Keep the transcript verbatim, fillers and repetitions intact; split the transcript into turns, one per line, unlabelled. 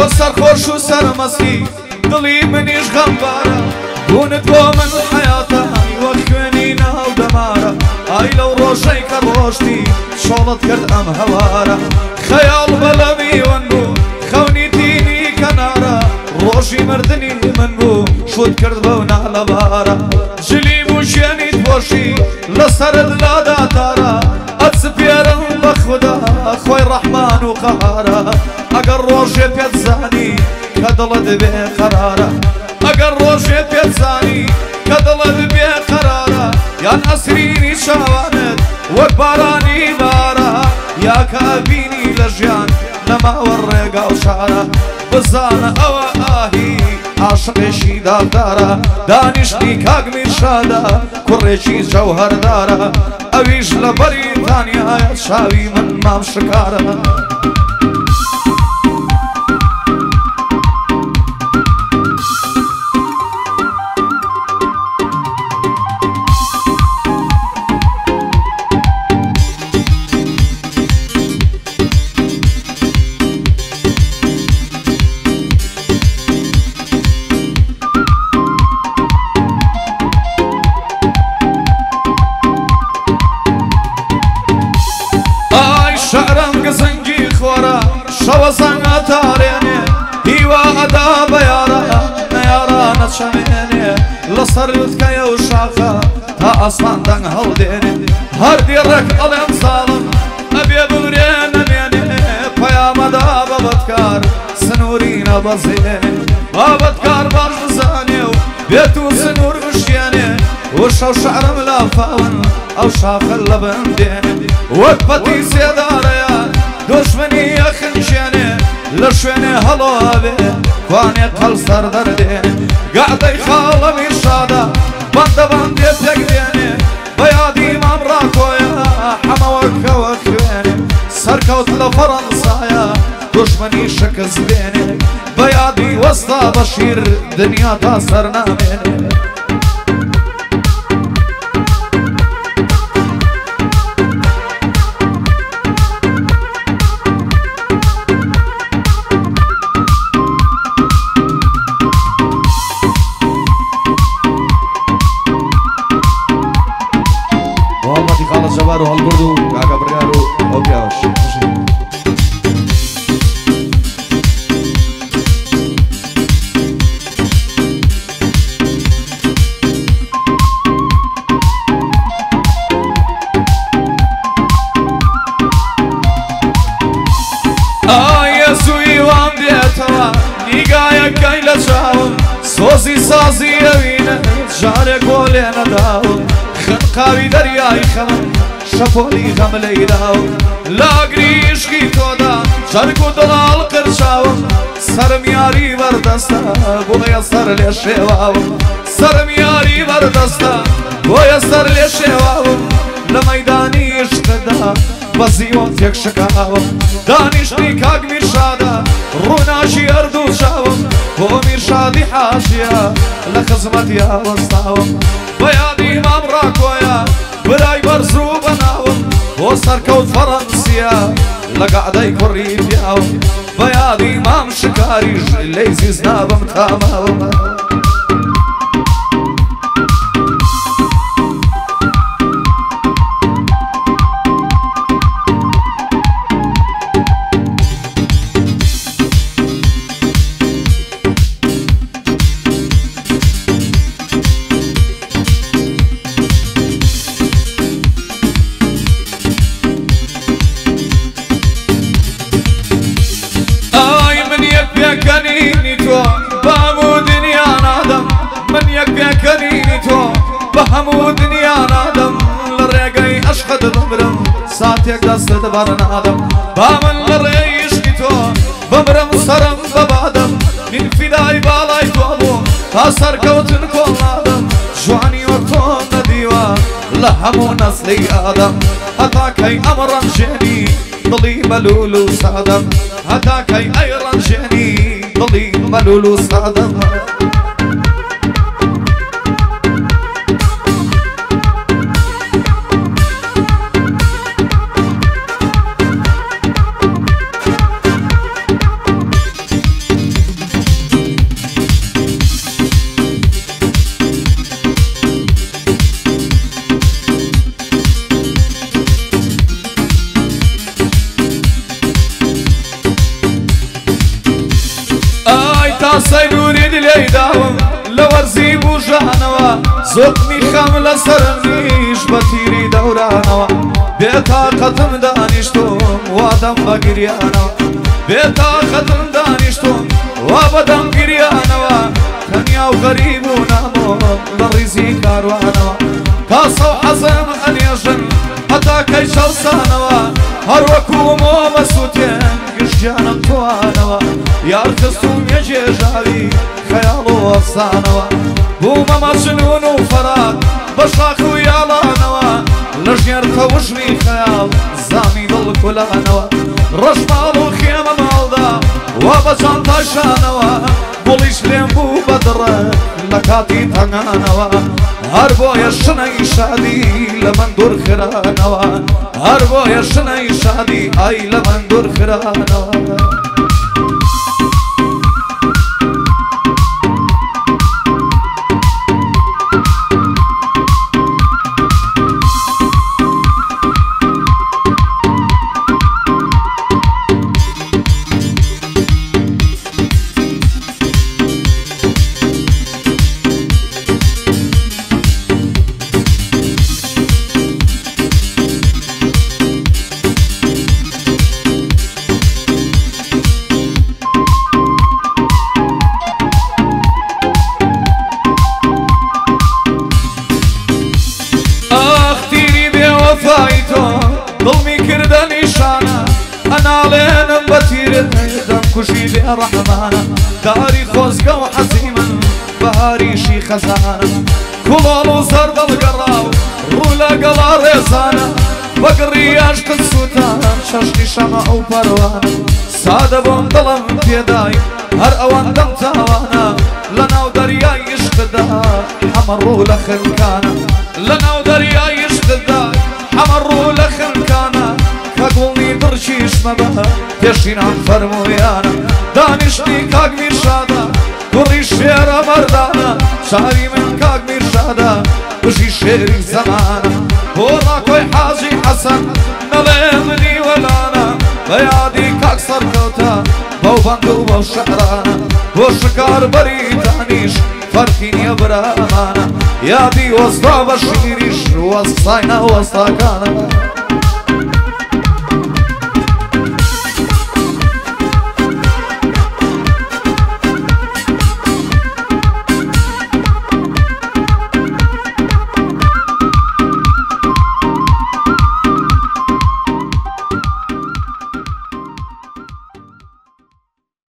تۆ سەرخۆش و سەرمەستی دڵی منیش غەمبارە بوونت بۆ من حەیاتە وەک خوێنی ناو دەمارە ئای لەو ڕۆژەی کە ڕۆشتی شۆڵت کرد ئەم هەوارە خەیاڵ بەلە میوەن بوو خەونی تینی کەنارە ڕۆژی مردنی من بوو شوت کرد بەو نالەبارە جلی بوو ژێنیت بۆشی لەسەرت لاداتارە ئەچپێرم بە خودا خۆی ڕەحمان و قەهارە ئەگەر ڕۆژێ پێت زانی کە دڵت بێ قەرارە ئەگەر ڕۆژێ پێت زانی کە دڵت بێ قەرارە یان ئەسرینی چاوانت وەک بارانی بارە یا کە بینی لە ژیان نەماوە ڕێگا و شارە بزانە ئەوە ئاهی عاشقێکی دادارە دانیشتی کاک میرشادە کوڕێکی جەوهەردارە ئەویش لە بەریتانیایە چاوی من مام شکارە شعرم گزنگی خورا شو زنگ تارینه هیوا ادا بیارا نیارا نچمینه لسرت که و شاخه تا آسمان دنگ هل دینه هر دیرک علم ظالم ابی بوری نمینه پیام دا بابتکار سنوری نبزینه بابتکار باش بزانیو بیتو سنور گشتینه و شو شعرم لافاون او شاخه لبندینه وقفتی سیداره دشمنی خنشینه لشوینه هلوه کوانی قل سر دردینه قعدی خاله میرشاده بنده بنده تگدینه بیادی امام راکویا حما وکه وکوینه سرکوت لفرنسایا دشمنی شکست بینه بیادی وسطا بشیر دنیا تا سر نامینه
جوارو هالبردو كاكا بريارو اوكياش
آیا سوی وام دیتوا نیگایا کایلا چاو سوزی سازی اوینه جاره گوله نداو خنقاوی دریای خمم شپولی غم لیداو لاگری عشقی تودا جرگو دلال قرشاو سرم یاری بردستا بویا سر لیشیواو سرم یاری بردستا بویا سر لیشیواو لمیدانی عشق دا بزیوان تیک شکاو دانشتی کاگ میرشادا روناشی اردو شاو بو میرشادی حاشیا لخزمت یا وستاو بیادی امام راکویا برای برزو بناوم بو سرکوت فرنسیا لقعدی کری بیاوم بیادی امام شکاریش لیزیز نابم تاماوم کنینی تو با همو دنیا نادم من یک کنینی تو با همو دنیا نادم لرگای عشق دبرم ساعت یک دست دبر نادم با من لرگای عشق تو ببرم سرم ببادم من فدای بالای تو بو تا سر کوتن کن نادم جوانی و تو ندیوا لهمو نسلی آدم حتا کی امرم جنی ضلي ملولو صادم هداك ايران جني ضلي ملولو صادم سەیدوری دلەی داوم لە وەرزی بوژانەوە زۆقمی خەم لەسەرم نیش بە تیری دەورانەوە بێتاقەتم دانیشتم وادەم بە گریانەوە بێتاقەتم دانیشتم وا بەدەم گریانەوە تەنیا و غەریب و نامۆم لە ڕیزی کاروانەوە کاسە و حەزم ئەنێژن هەتا کەی شەوسانەوە هەروەکو مۆمە سووتێن گشتیانم توانەوە یار کەسوم یەجێژاوی خەیاڵ و ئەفسانەوە بوومە مەجنون و فەرات بە شاخ و یاڵانەوە لە ژێر تەوژمی خەیاڵ زامی دڵ کولانەوە ڕەشماڵ و خێمە ماڵدا وا بە چانتاشانەوە گوڵیش لێم بوو بە دڕە لە کاتی تەنگانەوە هەر بۆیە شنەی شادی لە من دوور خرانەوە هەر بۆیە شنەی شادی ئای لە من دوور خرانەوە ظلمی کردە نیشانە ئەناڵێنم بە تیرت دەم کوشی بێ ڕەحمانە داری خۆزگە و حەزی من بەهاریشی خەزانە کوڵاڵ و زەر دڵگەڕاو ڕوو لە گەڵا ڕێزانە بەگڕی عاشقت سووتان شەشتی شەمە ئەو پەروانە سادە بۆم دڵم پێدای هەر ئەوەندەم تاوانە لە ناو دەریای عشقدا هەمە ڕوو لە خلکانە لە ناو دەریای عشقدا هەمە ڕوو لە خلکانە کە گوڵنی دڕچیشمە بە پێشینان فەرموویانە دانیشتی کاک میرشادە کوڕی شێرە مەردانە شاری من کاک میرشادە بژی شێری زەمانە بۆ ڕاکۆی حاجی حەسەن نەڵێ منی وەلانە بە یادی کاک سەرکەوتە بەو بەند و بەو شەعرانە بۆ شکار بەری دانیش فەرقی نییە برامانە یادی وەستا بە شیریش وەستای ناوەستاکانە